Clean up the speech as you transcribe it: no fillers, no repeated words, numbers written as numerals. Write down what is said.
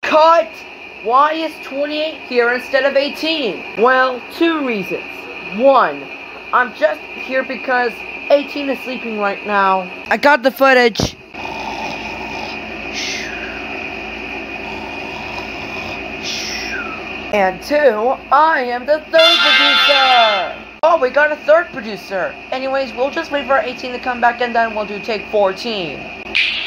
Cut! Why is 28 here instead of 18? Well, 2 reasons. 1, I'm just here because 18 is sleeping right now. I got the footage. And 2, I am the 3rd producer! Oh, we got a 3rd producer! Anyways, we'll just wait for 18 to come back and then we'll do take 14.